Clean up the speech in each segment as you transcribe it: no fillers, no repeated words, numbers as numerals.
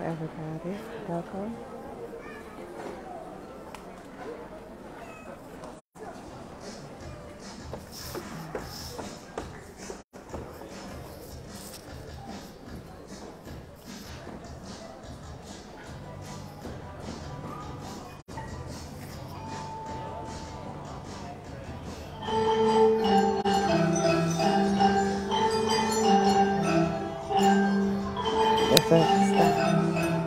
everybody. Welcome. It's a stop.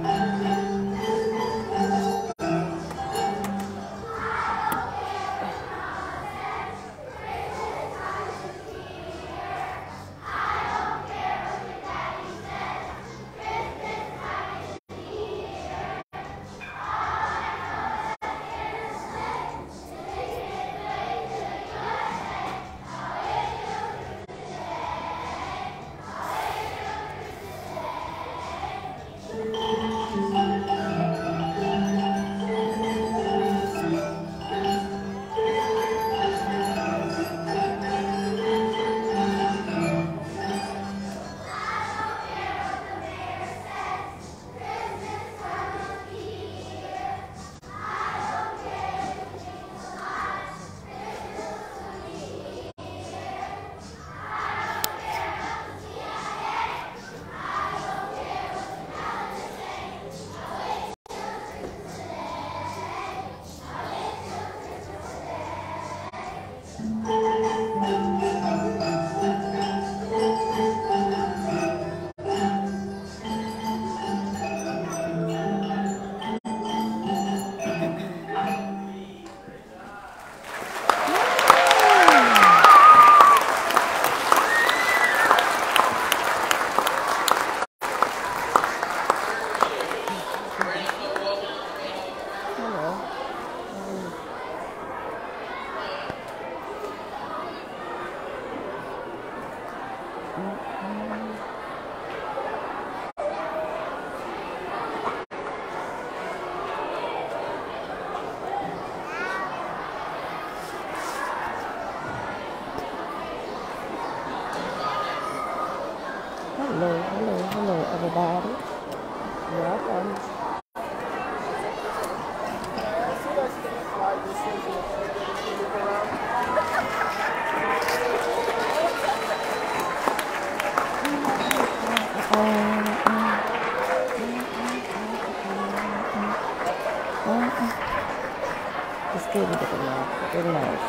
Hello, everybody. Welcome. Just give it a laugh. Good night.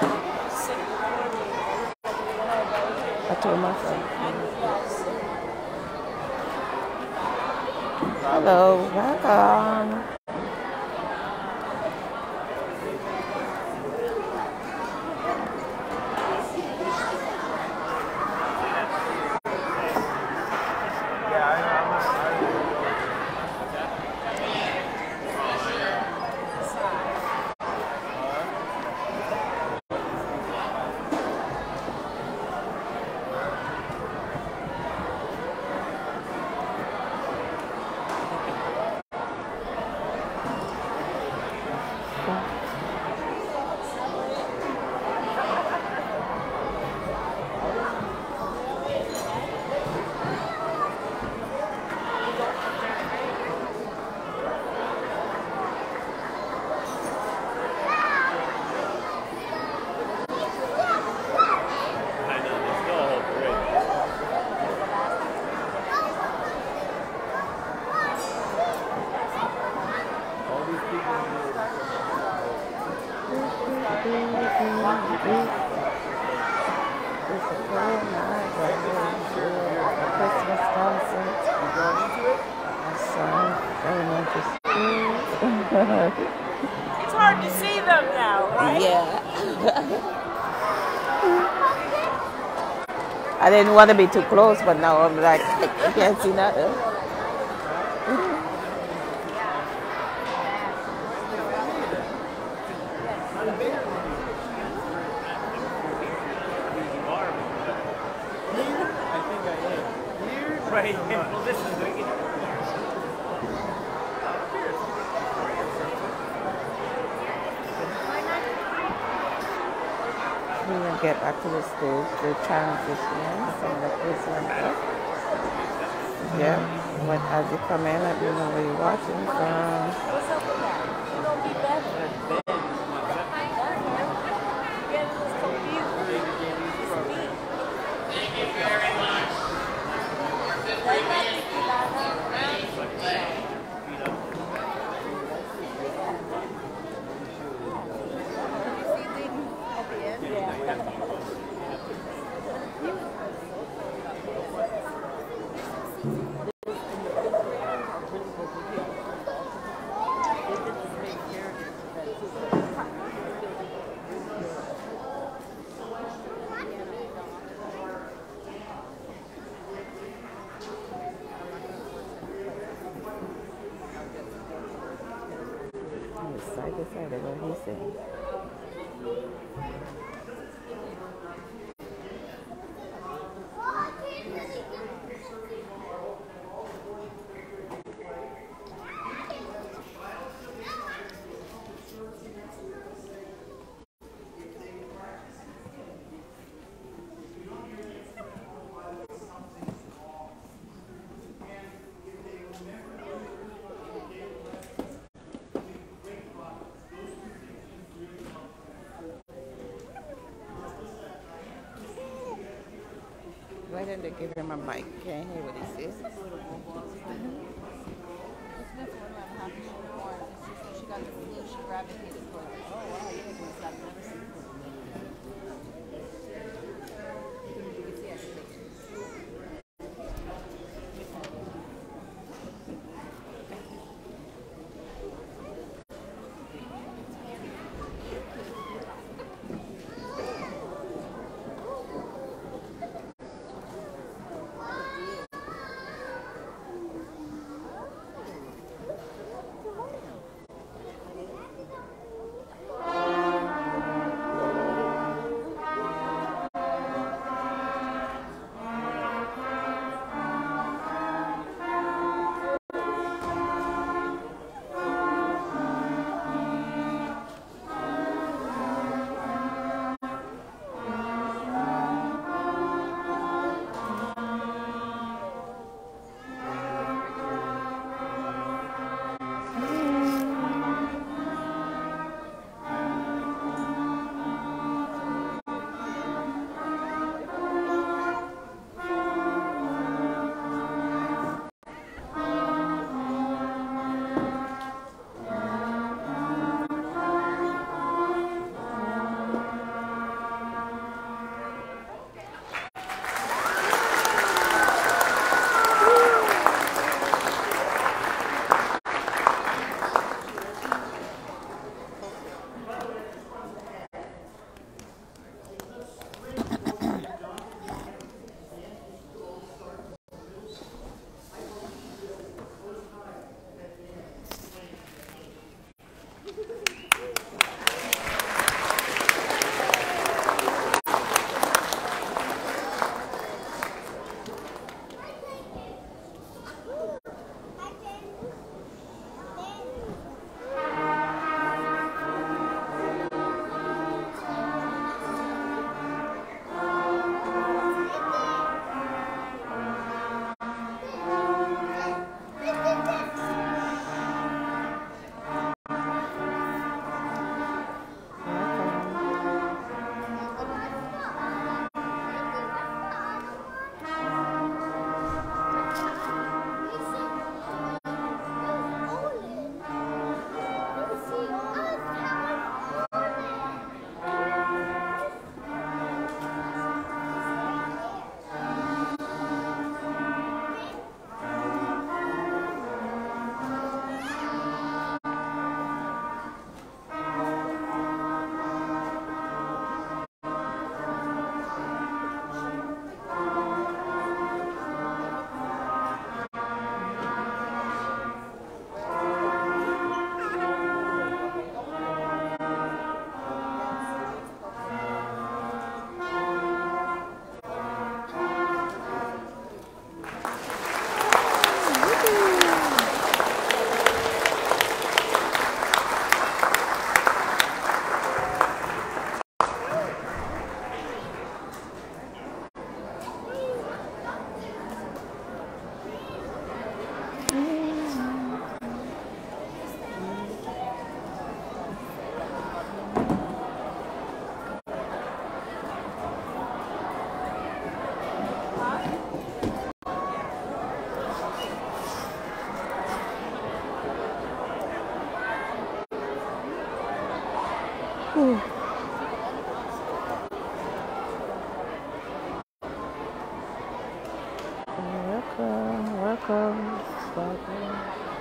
I told myself. Hello, welcome. It's hard to see them now, right? Yeah. I didn't want to be too close, but now I'm like, I can't see nothing. Right. Well, this is the. We will get back to the stage, the transition, some of the kids went up. Yeah. But as you come in, let me know where you're watching from. What's up with that? You don't be better. Getting us confused. It's me. That's not the Kilana. At the end? Yeah. I'm excited what he's saying. Why didn't they give him a mic? Can't hear what he says. Smith wouldn't have happened anymore. It's just when she got the flu, she gravitated towards it. Oh, wow, you didn't I've never seen her. You can see I can make it. Ooh. Welcome, welcome, welcome.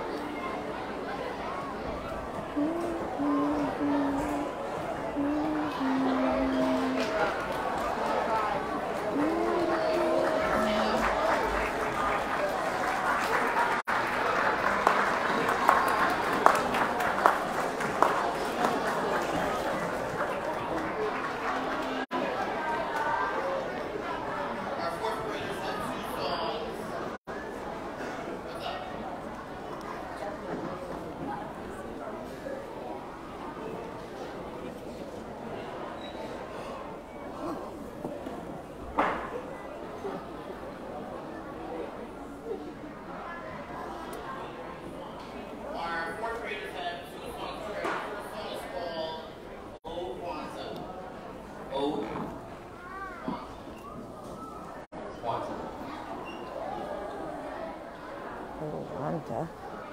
Oh, Wanda.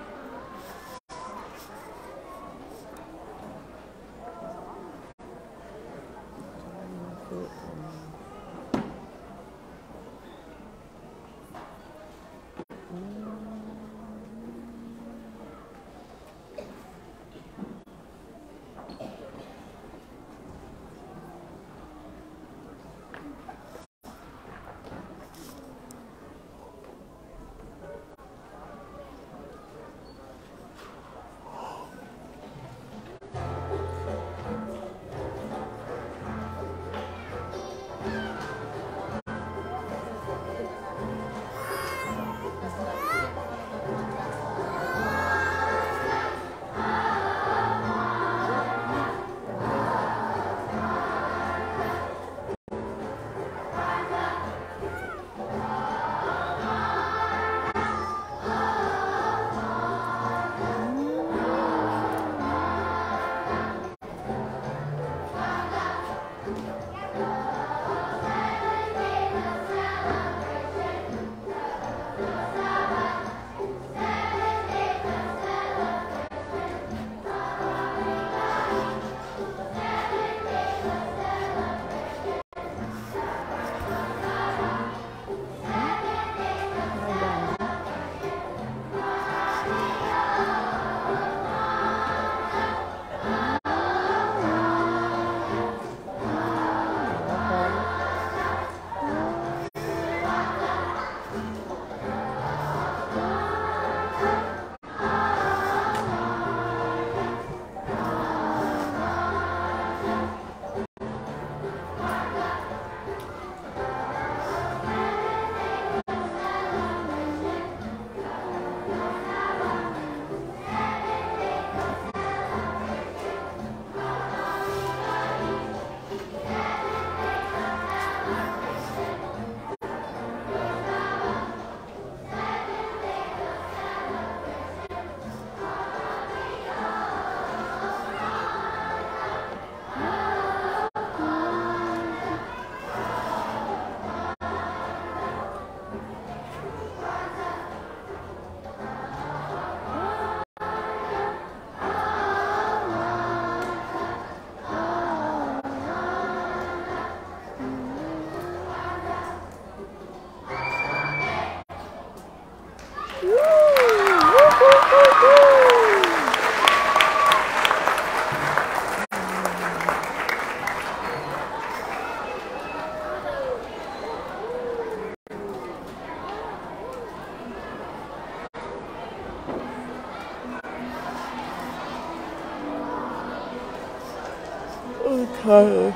Okay.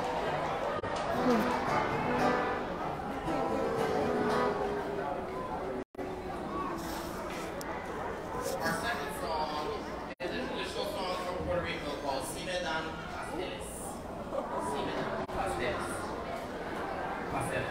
Our second song is a traditional song from Puerto Rico called Cime Dan Pasteles. Cime Dan Pasteles. Pasteles.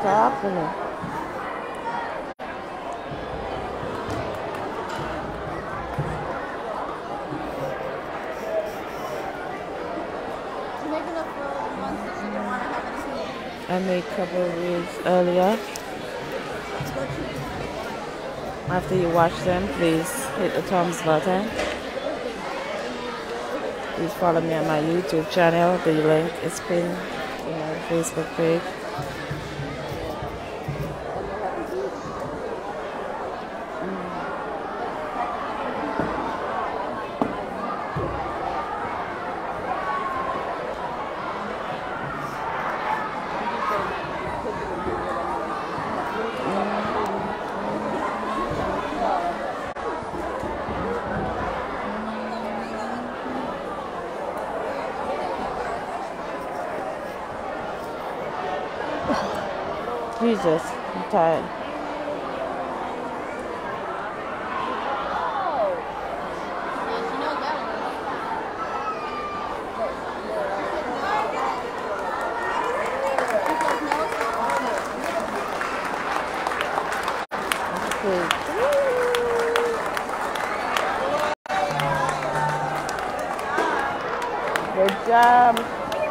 Talk to me. Maybe look for the ones that she didn't want to have anything. I made a couple of reels earlier. After you watch them, please hit the thumbs button. Please follow me on my YouTube channel. The link is pinned to my Facebook page. Jesus, I'm tired. Yeah, she knows that Okay. Good job.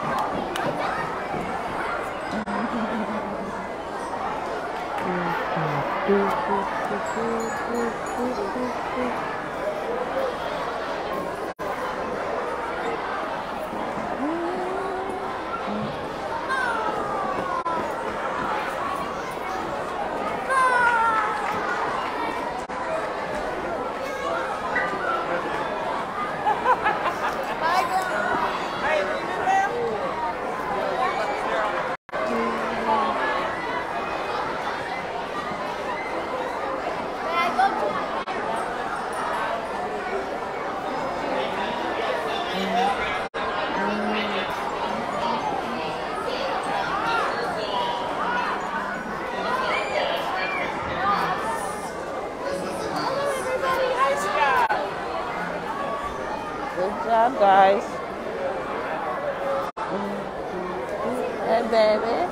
Good job, guys. Hey, baby.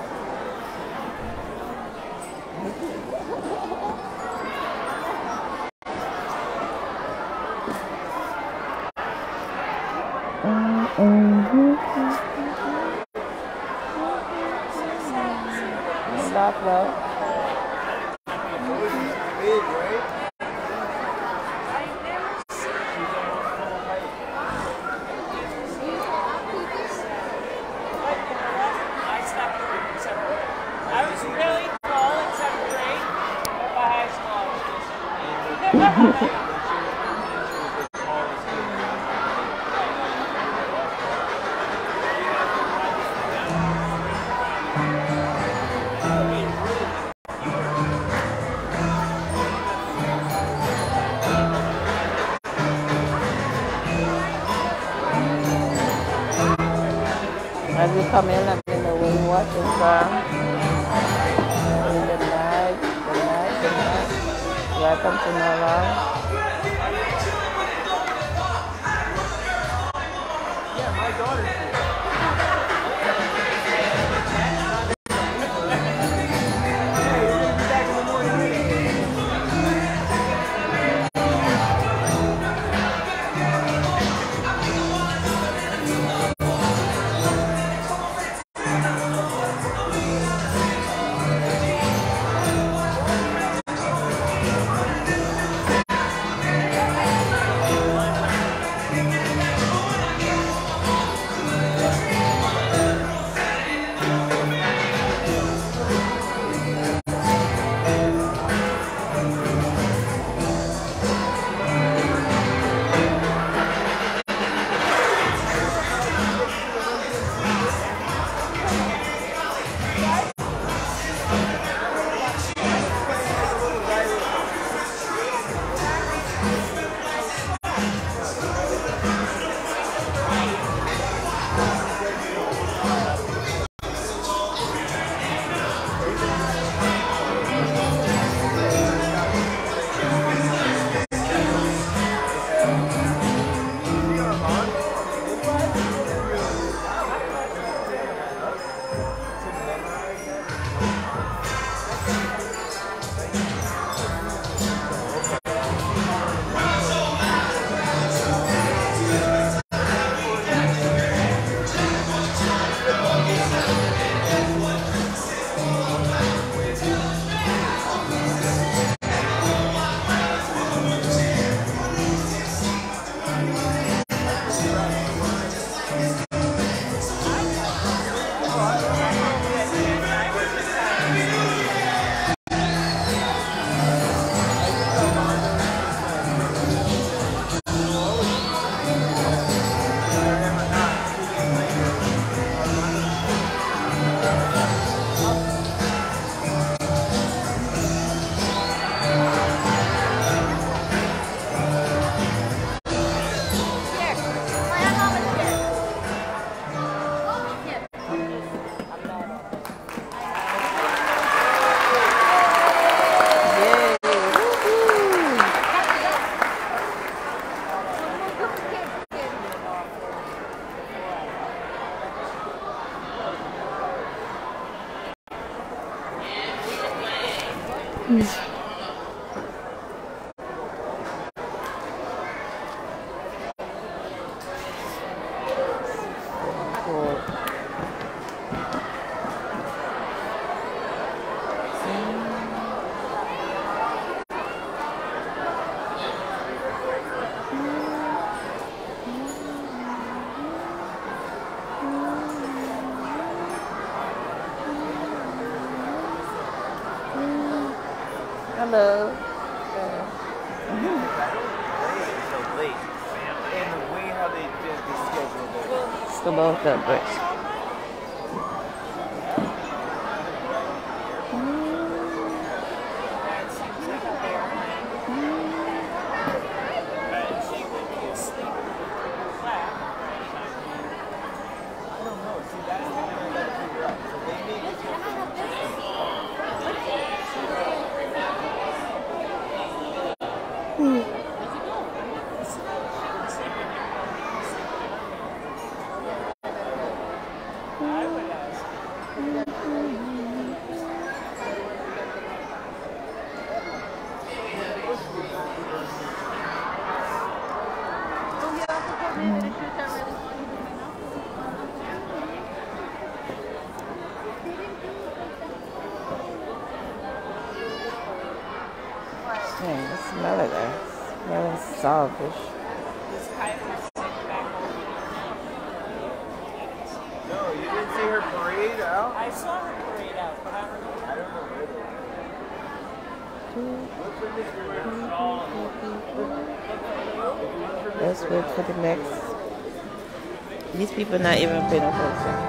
Stop, bro. I was really tall in 7th grade, but by high school I was just As you come in, let me know where you're watching from. Good night, good night, good night. Welcome to Nora. yeah, my daughter's here. Cool. Hello. So late. And the way how they did the schedule there. It's the both of us. She would be asleep flat. I don't know. See, that's the thing I gotta figure out. So they made it I would ask. Oh, you also told me that the shirts are really funny. Dang, the smell of that. Smelling saltfish. This Kyler's sitting back over No, you didn't see her parade out? I saw her parade out, but I don't know. I don't know where they Let's wait for the next. These people not even paying attention.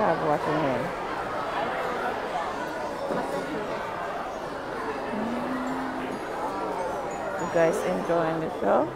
have washing hands. You guys enjoying the show?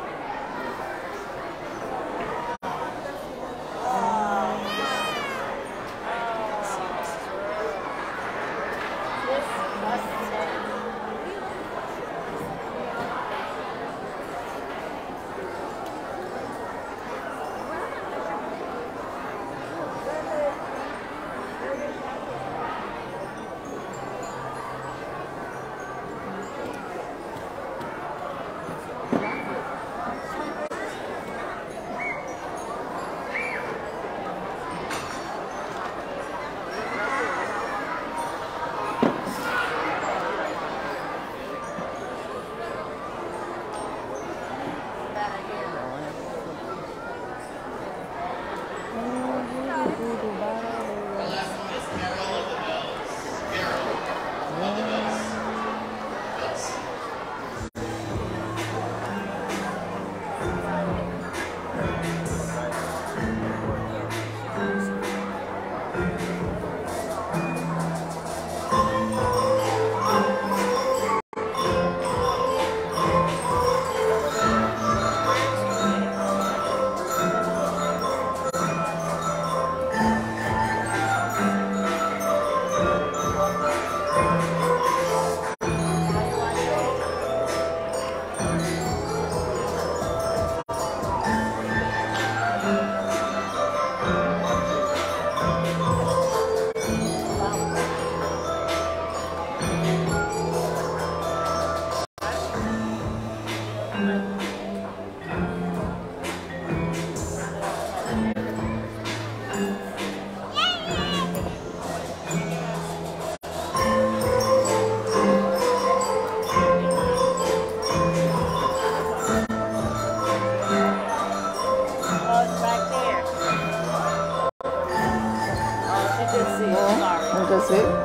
That's it.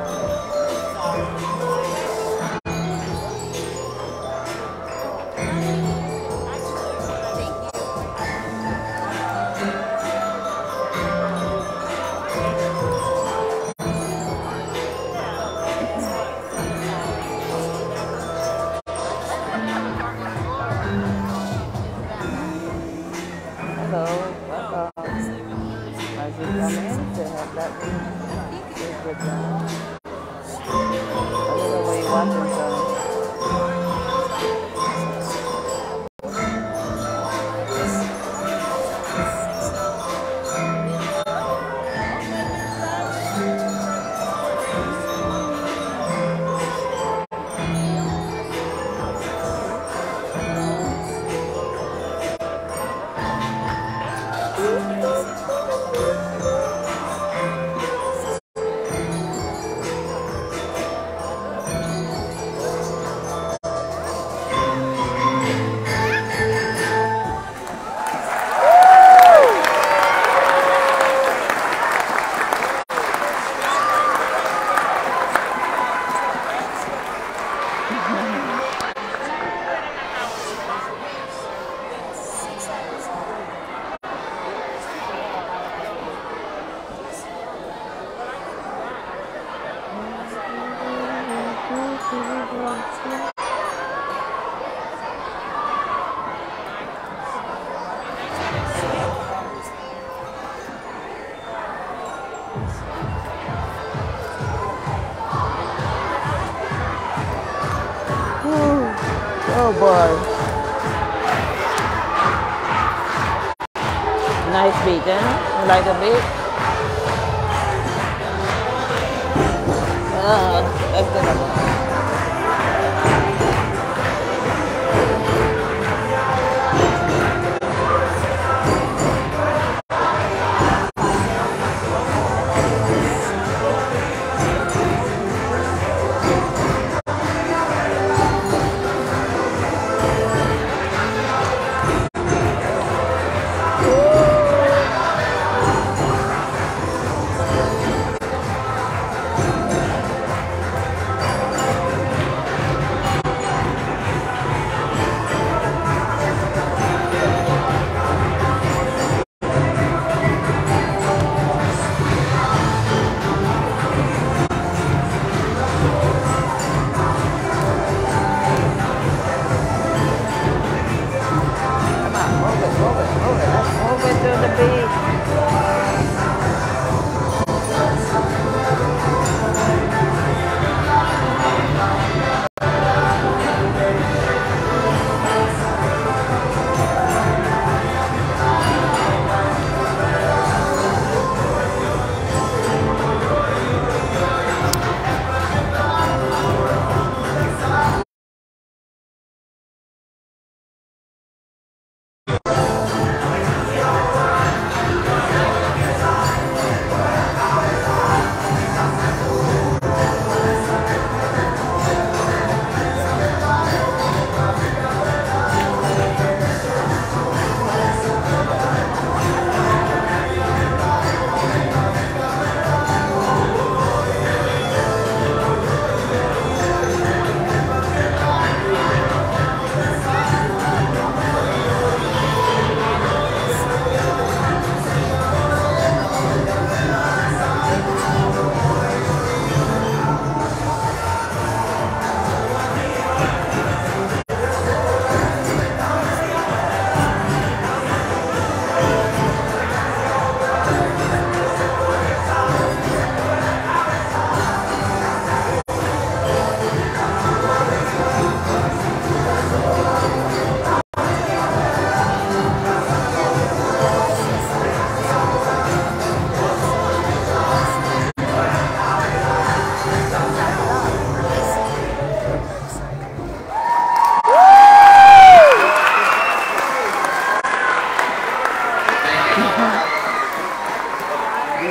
Hello, welcome. As you come in to have that good job. A little way watching some. Oh boy. Nice beat, huh? You like the beat? That's good.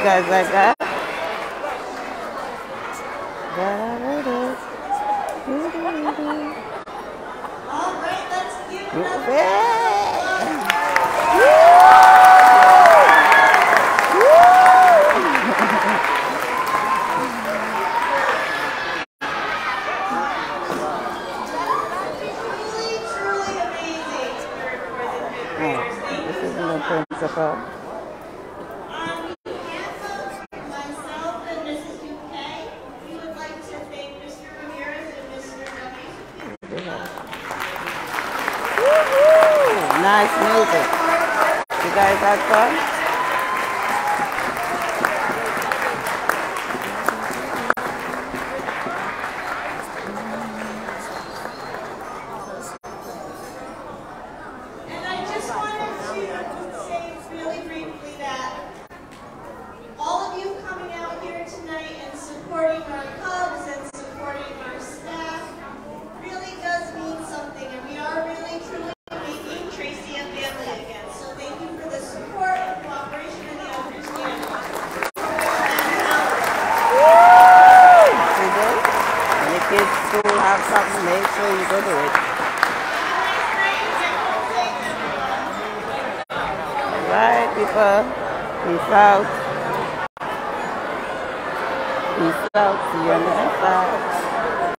guys like that? Da-da-da-da. All right, let's give Yeah. truly amazing. This is the principal. On behalf of myself and Mrs. Duque, we would like to thank Mr. Ramirez and Mr. Duffy. Woohoo! Nice music. You guys had fun? And I just wanted to say really briefly that all of you coming out here tonight and supporting our clubs and supporting our staff really does mean something, and we are really truly making Tracy a family again. So thank you for the support, the cooperation, and the understanding. You do? When the kids' school have something, make sure you go to it. Alright, people. Peace out. Peace out. See you on the next side.